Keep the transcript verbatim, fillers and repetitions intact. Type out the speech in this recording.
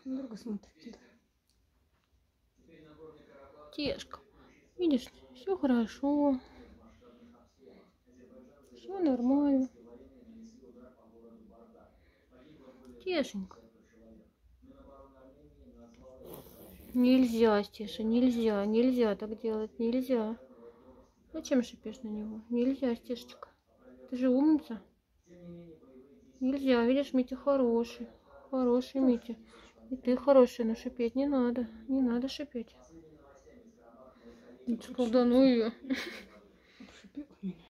Долго смотрит. Тешка, видишь, все хорошо. Все нормально. Тешенька. Нельзя, Стеша, нельзя, нельзя так делать, нельзя. Зачем шипишь на него? Нельзя, Стешечка. Ты же умница. Нельзя, видишь, Митя хороший. Хороший Митя. И ты хороший, но шипеть не надо. Не надо шипеть. Колдану ее.